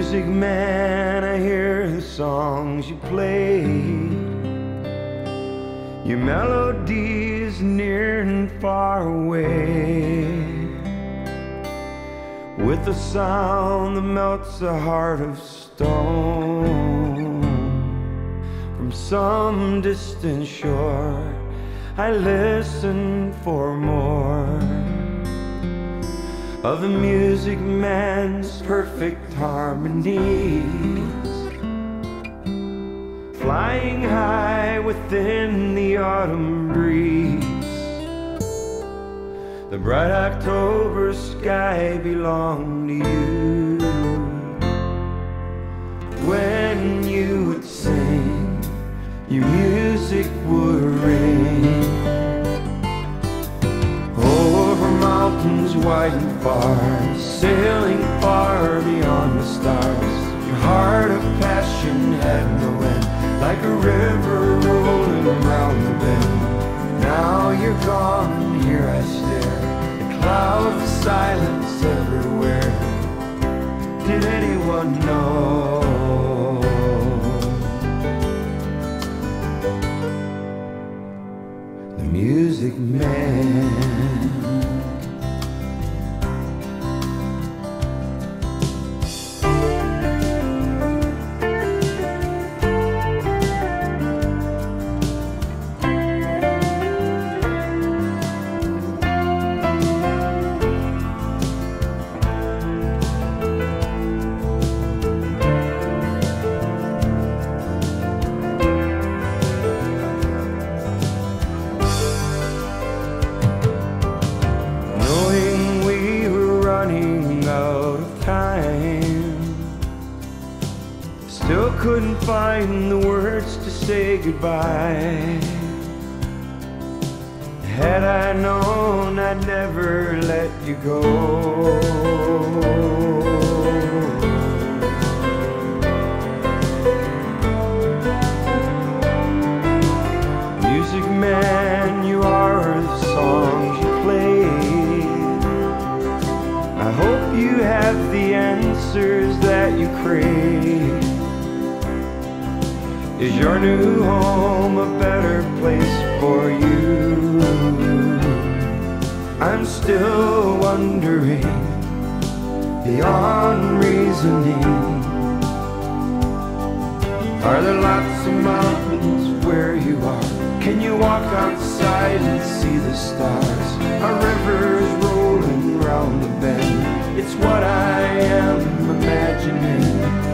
music man, I hear the songs you played. Your melody is near and far away, with a sound that melts a heart of stone. From some distant shore, I listen for more of the music man's perfect harmonies, flying high within the autumn breeze. The bright October sky belonged to you. When you would sing, your music would ring over mountains wide and far, sailing far beyond the stars. Your heart of passion had no end, like a river rolling around the bend. Now you're gone, here I stare, the cloud of silence everywhere. Did anyone know? The music man. Still couldn't find the words to say goodbye. Had I known, I'd never let you go. Music man, you are the songs you play. I hope you have the answers that you crave. Is your new home a better place for you? I'm still wondering, beyond reasoning. Are there lots of mountains where you are? Can you walk outside and see the stars? A river's rolling round the bend. It's what I am imagining.